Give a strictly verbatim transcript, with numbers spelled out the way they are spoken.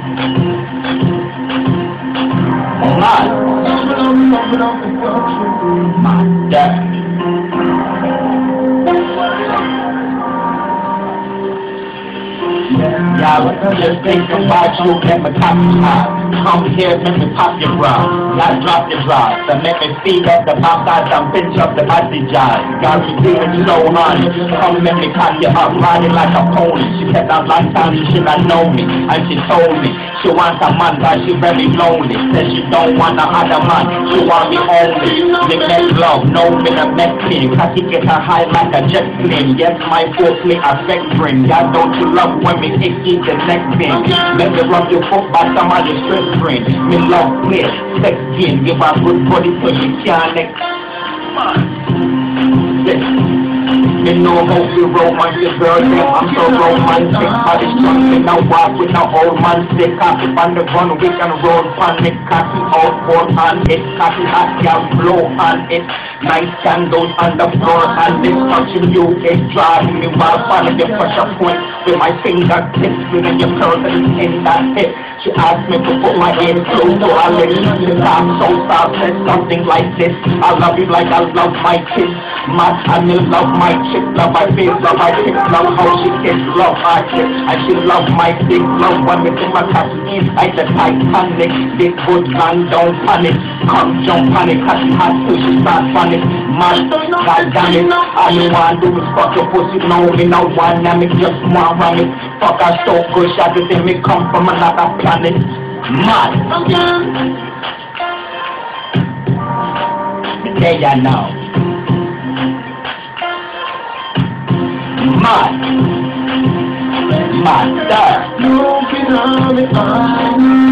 My dad. Yeah, let's just think about you, let me top you high. Come here, let me pop your bra. I drop your bra, so let me feed up the pop size, I'm pinch up the body jive. Got you feeling so honey. Come let me cock you up, riding like a pony. She kept out like time, she should not know me. And she told me, she wants a man, but she very lonely. Said she don't want no other man, she want me only. The next love, no me the next thing. Cause he get her high like a jet plane. Yes, my foreplay affect brain. God, don't you love when me icky the next thing? Let me rub your foot by somebody's stress brain. Me love play, sex game, give her good body so she can't next. You know how we romantic, girl, yeah, I'm so romantic. Body strong, me now walk with no old man sick. Coffee on the run, we can roll on it. Coffee out, pour on it. Coffee hot, yeah, blow on it. Nice candles on the floor, and this touching you is driving me wild. Finally, you push a point with my fingertips, when you curl in that hip. She asked me to put my hand close to her lips. The top so soft, said something like this: I love you like I love my kids. Mad and me love my chick, love my face, love my chick, love how she kiss, love her kiss. And she love my big love when me see my catch inside the Titanic. Big good man, don't panic, come jump panic, cause she has to, she start panic. Man, god damn it, all you want do is fuck your pussy, no me no one, and me just want run it. Fuck her so good, she had to say me come from another planet. Mad. There ya know. Mad. Mad.